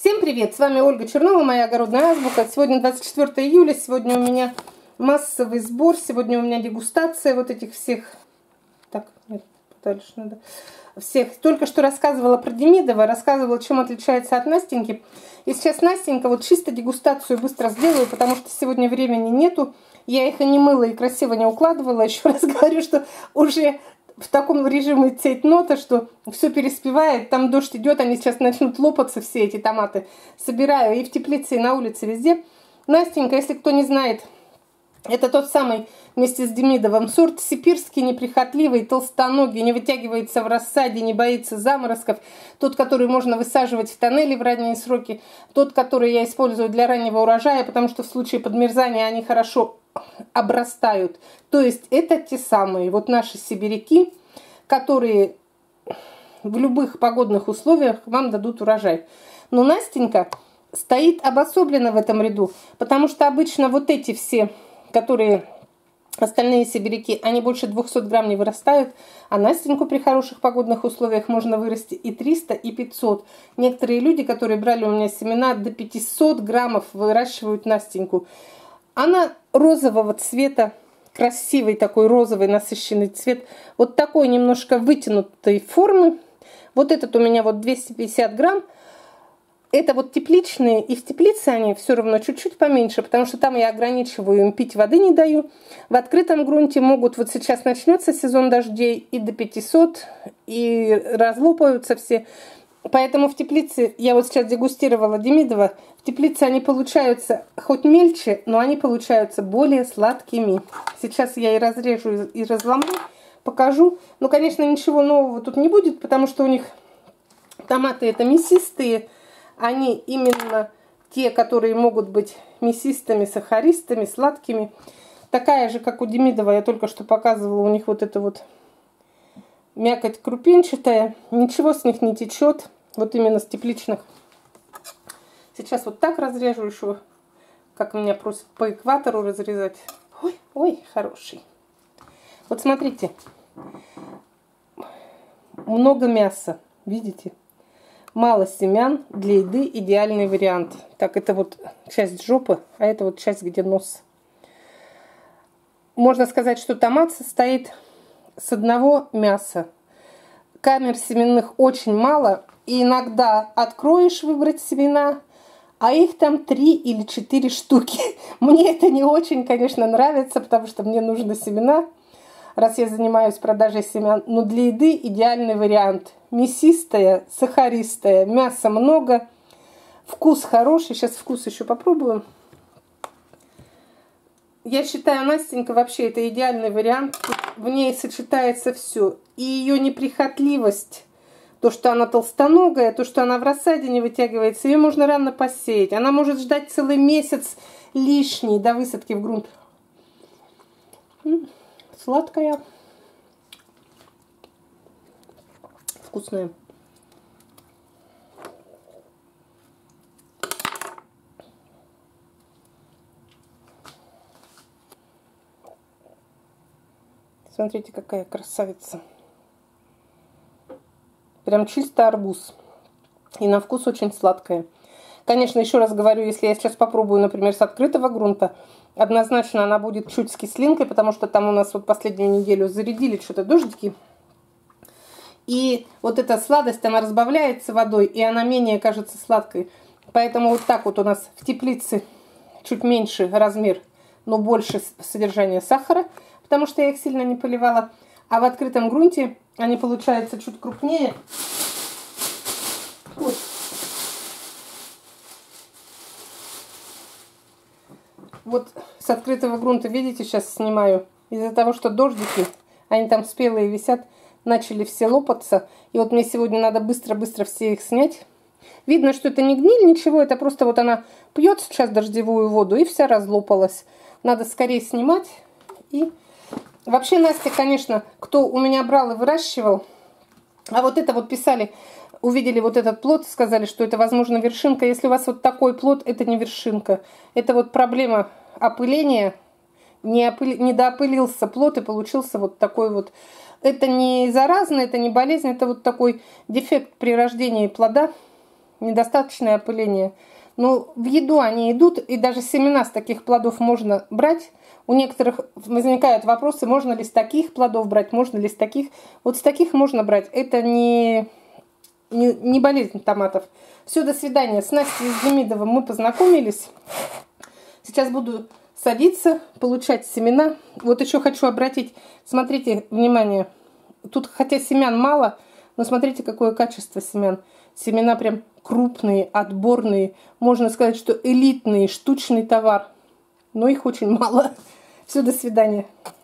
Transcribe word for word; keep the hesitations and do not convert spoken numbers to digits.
Всем привет! С вами Ольга Чернова, моя огородная азбука. Сегодня двадцать четвёртое июля, сегодня у меня массовый сбор, сегодня у меня дегустация вот этих всех... Так, нет, дальше надо... Всех. Только что рассказывала про Демидова, рассказывала, чем отличается от Настеньки. И сейчас Настенька, вот чисто дегустацию быстро сделаю, потому что сегодня времени нету. Я их и не мыла, и красиво не укладывала. Еще раз говорю, что уже... в таком режиме цейтнота, что все переспевает, там дождь идет, они сейчас начнут лопаться, все эти томаты. Собираю и в теплице, и на улице, везде. Настенька, если кто не знает, это тот самый вместе с Демидовым сорт сибирский, неприхотливый, толстоногий, не вытягивается в рассаде, не боится заморозков. Тот, который можно высаживать в тоннели в ранние сроки. Тот, который я использую для раннего урожая, потому что в случае подмерзания они хорошо обрастают. То есть это те самые вот наши сибиряки, которые в любых погодных условиях вам дадут урожай. Но Настенька стоит обособленно в этом ряду, потому что обычно вот эти все, которые остальные сибиряки, они больше двухсот грамм не вырастают, а Настеньку при хороших погодных условиях можно вырасти и триста, и пятьсот. Некоторые люди, которые брали у меня семена, до пятисот граммов выращивают Настеньку. Она розового цвета, красивый такой розовый насыщенный цвет, вот такой немножко вытянутой формы. Вот этот у меня вот двести пятьдесят грамм. Это вот тепличные, и в теплице они все равно чуть-чуть поменьше, потому что там я ограничиваю, им пить воды не даю. В открытом грунте могут, вот сейчас начнется сезон дождей, и до пятисот, и разлопаются все. Поэтому в теплице, я вот сейчас дегустировала Демидова, в теплице они получаются хоть мельче, но они получаются более сладкими. Сейчас я и разрежу, и разломлю, покажу. Ну, конечно, ничего нового тут не будет, потому что у них томаты это мясистые. Они именно те, которые могут быть мясистыми, сахаристыми, сладкими. Такая же, как у Демидова, я только что показывала, у них вот это вот... мякоть крупинчатая, ничего с них не течет, вот именно с тепличных. Сейчас вот так разрежу еще, как меня просят по экватору разрезать. Ой, ой, хороший. Вот смотрите, много мяса, видите? Мало семян, для еды идеальный вариант. Так, это вот часть жопы, а это вот часть, где нос. Можно сказать, что томат состоит... с одного мяса. Камер семенных очень мало. И иногда откроешь выбрать семена, а их там три или четыре штуки. Мне это не очень, конечно, нравится, потому что мне нужны семена, раз я занимаюсь продажей семян. Но для еды идеальный вариант. Мясистая, сахаристая, мяса много, вкус хороший. Сейчас вкус еще попробую. Я считаю, Настенька вообще это идеальный вариант. В ней сочетается все. И ее неприхотливость, то, что она толстоногая, то, что она в рассаде не вытягивается, ее можно рано посеять. Она может ждать целый месяц лишний до высадки в грунт. М-м, сладкая. Вкусная. Смотрите, какая красавица. Прям чисто арбуз. И на вкус очень сладкая. Конечно, еще раз говорю, если я сейчас попробую, например, с открытого грунта, однозначно она будет чуть с кислинкой, потому что там у нас вот последнюю неделю зарядили что-то дождики. И вот эта сладость, она разбавляется водой, и она менее кажется сладкой. Поэтому вот так вот у нас в теплице чуть меньше размер, но больше содержания сахара, потому что я их сильно не поливала. А в открытом грунте они получаются чуть крупнее. Ой. Вот с открытого грунта, видите, сейчас снимаю. Из-за того, что дождики, они там спелые висят, начали все лопаться. И вот мне сегодня надо быстро-быстро все их снять. Видно, что это не гниль, ничего. Это просто вот она пьет сейчас дождевую воду и вся разлопалась. Надо скорее снимать и... Вообще, Настя, конечно, кто у меня брал и выращивал, а вот это вот писали, увидели вот этот плод, сказали, что это, возможно, вершинка. Если у вас вот такой плод, это не вершинка. Это вот проблема опыления. Не, опыли, не доопылился плод и получился вот такой вот. Это не заразно, это не болезнь, это вот такой дефект при рождении плода. недостаточное опыление. Но в еду они идут, и даже семена с таких плодов можно брать. У некоторых возникают вопросы, можно ли с таких плодов брать, можно ли с таких. Вот с таких можно брать. Это не, не, не болезнь томатов. Все, до свидания. С Настей Демидовой мы познакомились. Сейчас буду садиться, получать семена. Вот еще хочу обратить, смотрите, внимание. Тут хотя семян мало, но смотрите, какое качество семян. Семена прям крупные, отборные. Можно сказать, что элитный, штучный товар. Но их очень мало. Все, до свидания.